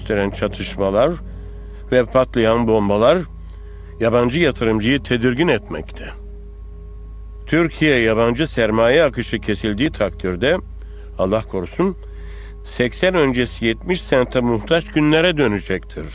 gösteren çatışmalar ve patlayan bombalar yabancı yatırımcıyı tedirgin etmekte. Türkiye yabancı sermaye akışı kesildiği takdirde Allah korusun 80 öncesi 70 sente muhtaç günlere dönecektir.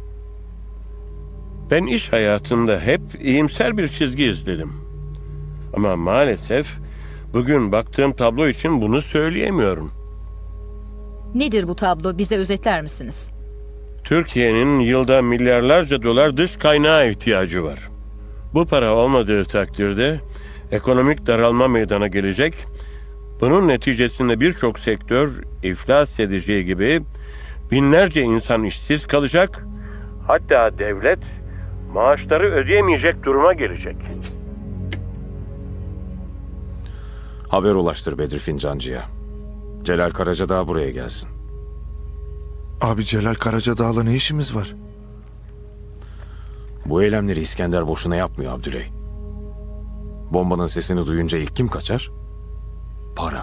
Ben iş hayatında hep iyimser bir çizgi izledim. Ama maalesef bugün baktığım tablo için bunu söyleyemiyorum. Nedir bu tablo? Bize özetler misiniz? Türkiye'nin yılda milyarlarca dolar dış kaynağa ihtiyacı var. Bu para olmadığı takdirde ekonomik daralma meydana gelecek. Bunun neticesinde birçok sektör iflas edeceği gibi binlerce insan işsiz kalacak. Hatta devlet maaşları ödeyemeyecek duruma gelecek. Haber ulaştır Bedri Fincancı'ya. Celal Karacadağ buraya gelsin. Abi Celal Karacadağ'la ne işimiz var? Bu eylemleri İskender boşuna yapmıyor Abdüley. Bombanın sesini duyunca ilk kim kaçar? Para.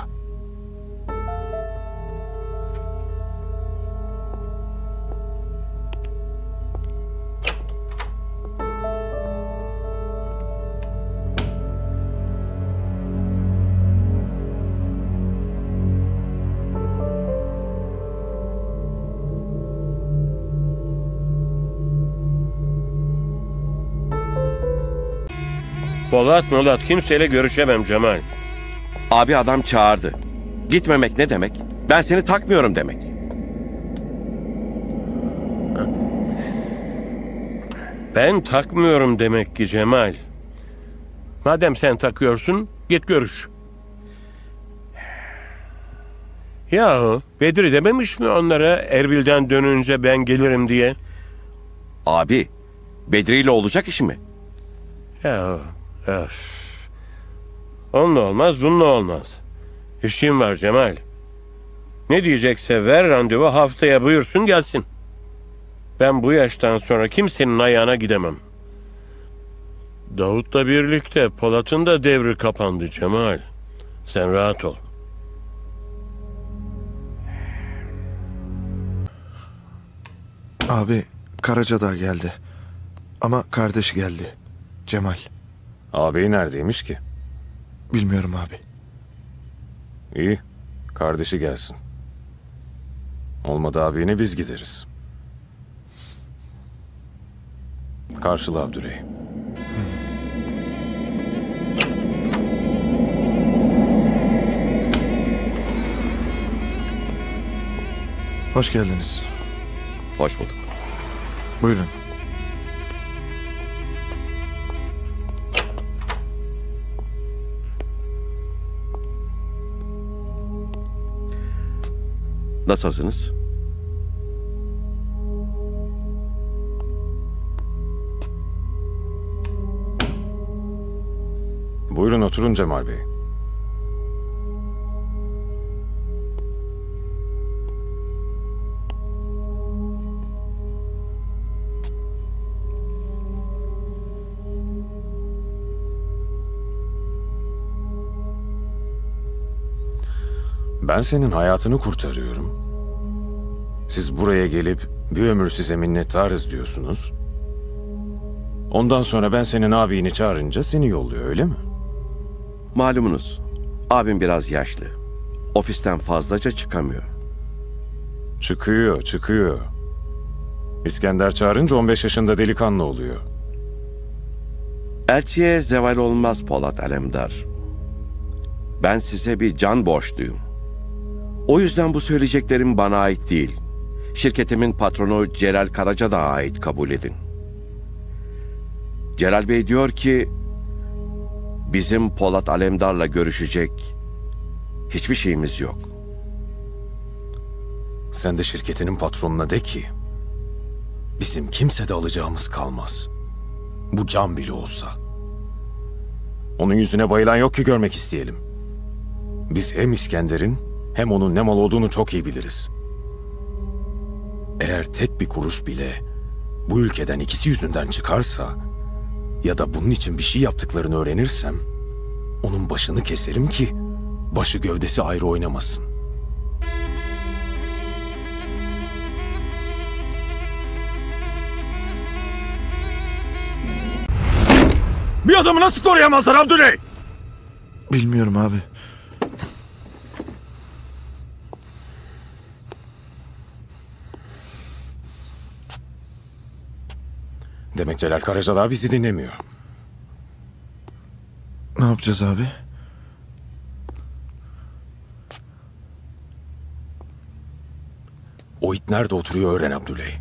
Polat kimseyle görüşemem Cemal. Abi adam çağırdı. Gitmemek ne demek? Ben seni takmıyorum demek. Ben takmıyorum demek ki Cemal. Madem sen takıyorsun, git görüş. Yahu Bedri dememiş mi onlara Erbil'den dönünce ben gelirim diye? Abi, Bedri ile olacak iş mi? Ya, öf. Onunla olmaz, bununla olmaz. İşim var Cemal. Ne diyecekse ver randevu, haftaya buyursun gelsin. Ben bu yaştan sonra kimsenin ayağına gidemem. Davut'la birlikte Polat'ın da devri kapandı Cemal. Sen rahat ol. Abi Karacadağ geldi. Ama kardeşi geldi. Cemal. Ağabeyi neredeymiş ki? Bilmiyorum abi. İyi. Kardeşi gelsin. Olmadı abine biz gideriz. Karşıla Abdüley. Hoş geldiniz. Hoş bulduk. Buyurun. Nasılsınız? Buyurun oturun Cemal Bey. Ben senin hayatını kurtarıyorum. Siz buraya gelip bir ömür size minnettarız diyorsunuz. Ondan sonra ben senin abini çağırınca seni yolluyor, öyle mi? Malumunuz, abim biraz yaşlı. Ofisten fazlaca çıkamıyor. Çıkıyor. İskender çağırınca 15 yaşında delikanlı oluyor. Elçiye zeval olmaz Polat Alemdar. Ben size bir can borçluyum. O yüzden bu söyleyeceklerim bana ait değil. Şirketimin patronu Celal Karacadağ'a ait kabul edin. Celal Bey diyor ki, bizim Polat Alemdar'la görüşecek hiçbir şeyimiz yok. Sen de şirketinin patronuna de ki, bizim kimsede alacağımız kalmaz. Bu can bile olsa. Onun yüzüne bayılan yok ki görmek isteyelim. Biz hem İskender'in hem onun ne mal olduğunu çok iyi biliriz. Eğer tek bir kuruş bile bu ülkeden ikisi yüzünden çıkarsa ya da bunun için bir şey yaptıklarını öğrenirsem onun başını keserim ki başı gövdesi ayrı oynamasın. Bir adamı nasıl koruyamazlar Abdüley? Bilmiyorum abi. Demek Celal Karacadağ bizi dinlemiyor. Ne yapacağız abi? O it nerede oturuyor öğren Abdüley.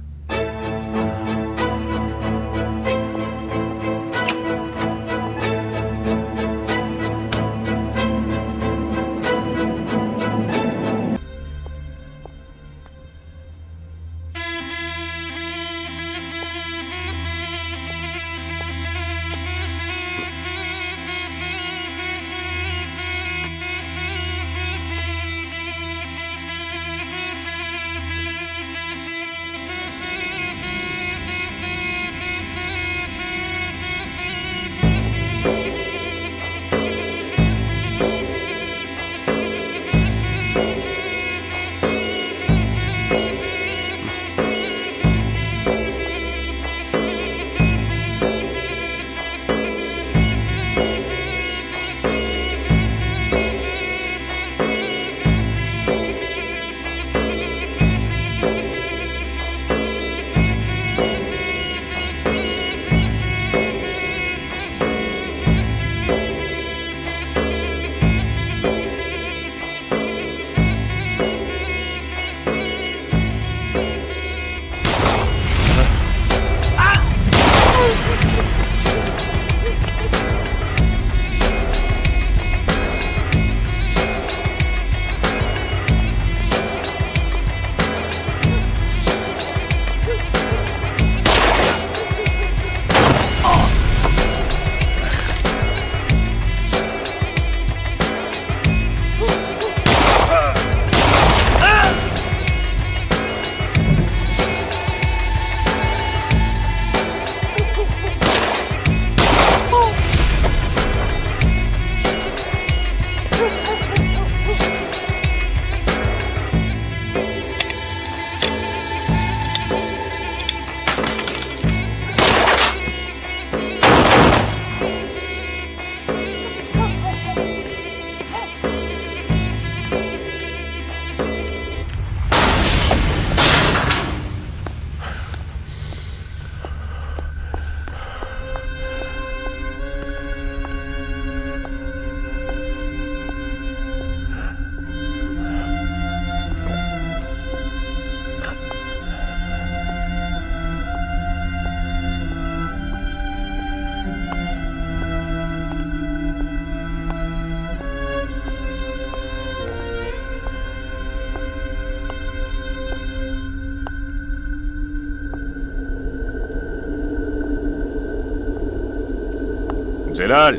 Celal!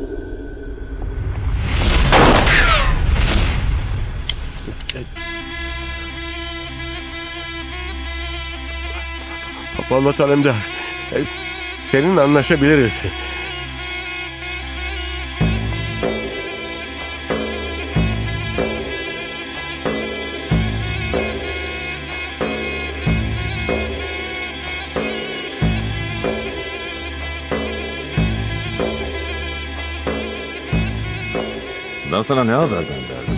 Polat Alemdar, seninle anlaşabiliriz. Ben sana ne haber gönderdim?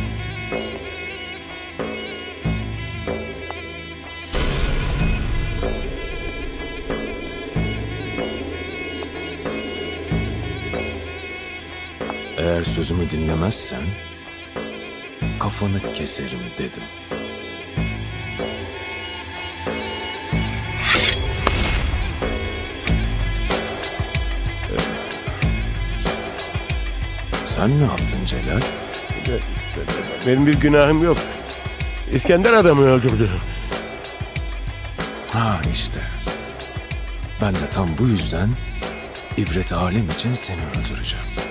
Eğer sözümü dinlemezsen kafanı keserim dedim. Sen ne yaptın Celal? Benim bir günahım yok. İskender adamı öldürdü. Ha işte. Ben de tam bu yüzden ibret alem için seni öldüreceğim.